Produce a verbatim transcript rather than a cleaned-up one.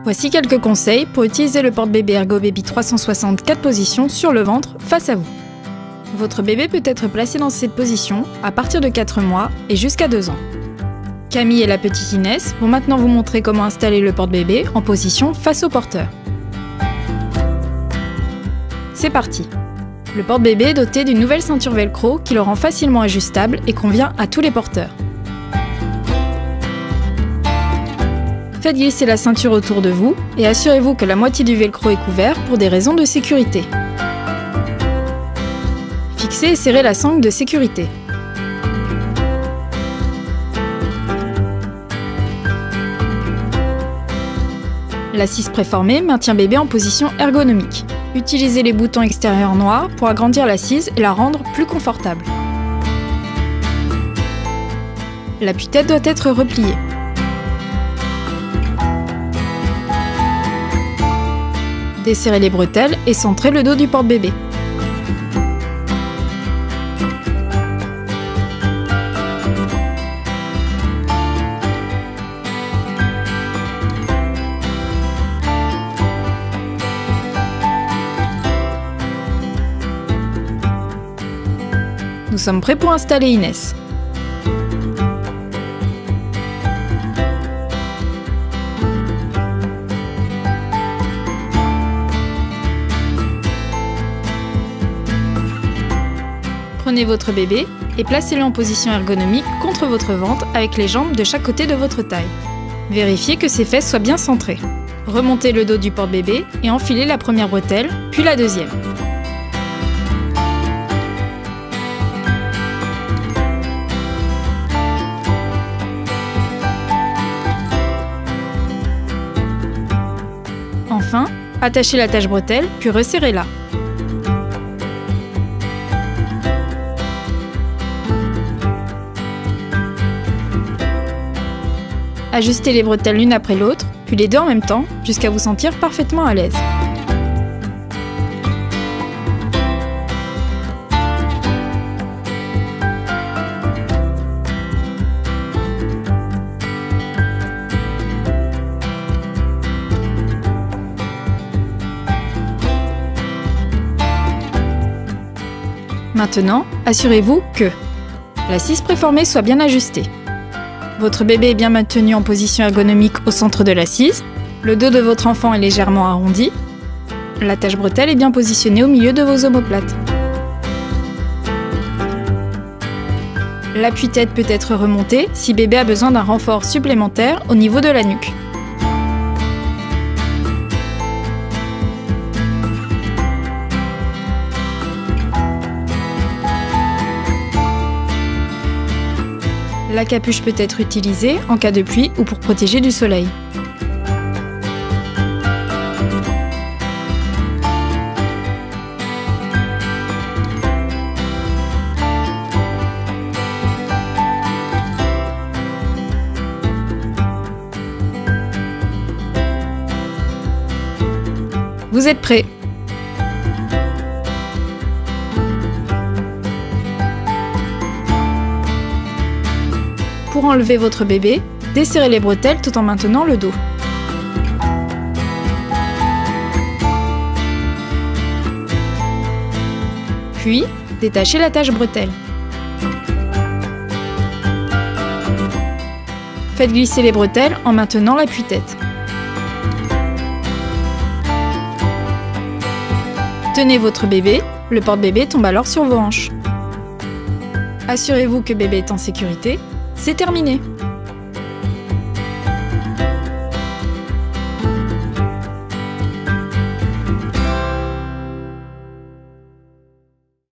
Voici quelques conseils pour utiliser le porte-bébé Ergobaby trois cent soixante quatre positions sur le ventre face à vous. Votre bébé peut être placé dans cette position à partir de quatre mois et jusqu'à deux ans. Camille et la petite Inès vont maintenant vous montrer comment installer le porte-bébé en position face au porteur. C'est parti! Le porte-bébé est doté d'une nouvelle ceinture velcro qui le rend facilement ajustable et convient à tous les porteurs. Faites glisser la ceinture autour de vous et assurez-vous que la moitié du velcro est couvert pour des raisons de sécurité. Fixez et serrez la sangle de sécurité. L'assise préformée maintient bébé en position ergonomique. Utilisez les boutons extérieurs noirs pour agrandir l'assise et la rendre plus confortable. L'appui-tête doit être repliée. Desserrez les bretelles et centrez le dos du porte-bébé. Nous sommes prêts pour installer Inès. Prenez votre bébé et placez-le en position ergonomique contre votre ventre avec les jambes de chaque côté de votre taille. Vérifiez que ses fesses soient bien centrées. Remontez le dos du porte-bébé et enfilez la première bretelle, puis la deuxième. Enfin, attachez l'attache bretelle, puis resserrez-la. Ajustez les bretelles l'une après l'autre, puis les deux en même temps, jusqu'à vous sentir parfaitement à l'aise. Maintenant, assurez-vous que l'assise préformée soit bien ajustée. Votre bébé est bien maintenu en position ergonomique au centre de l'assise, le dos de votre enfant est légèrement arrondi, l'attache bretelle est bien positionnée au milieu de vos omoplates. L'appui-tête peut être remonté si bébé a besoin d'un renfort supplémentaire au niveau de la nuque. La capuche peut être utilisée en cas de pluie ou pour protéger du soleil. Vous êtes prêts? Pour enlever votre bébé, desserrez les bretelles tout en maintenant le dos. Puis, détachez l'attache bretelle. Faites glisser les bretelles en maintenant l'appui-tête. Tenez votre bébé, le porte-bébé tombe alors sur vos hanches. Assurez-vous que bébé est en sécurité. C'est terminé!